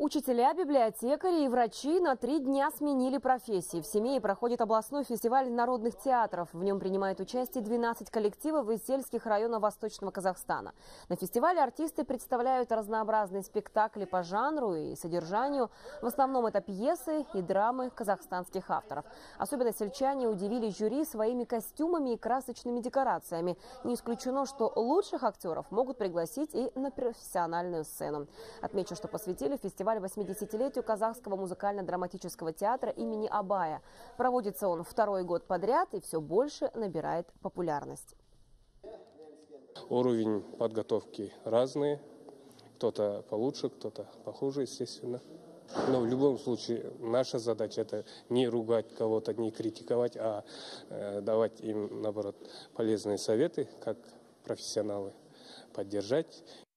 Учителя, библиотекари и врачи на 3 дня сменили профессии. В Семее проходит областной фестиваль народных театров. В нем принимает участие 12 коллективов из сельских районов Восточного Казахстана. На фестивале артисты представляют разнообразные спектакли по жанру и содержанию. В основном это пьесы и драмы казахстанских авторов. Особенно сельчане удивили жюри своими костюмами и красочными декорациями. Не исключено, что лучших актеров могут пригласить и на профессиональную сцену. Отмечу, что посвятили фестиваль 80-летию Казахского музыкально-драматического театра имени Абая. Проводится он 2-й год подряд и все больше набирает популярность. Уровень подготовки разный. Кто-то получше, кто-то похуже, естественно. Но в любом случае наша задача — это не ругать кого-то, не критиковать, а давать им, наоборот, полезные советы, как профессионалы, поддержать.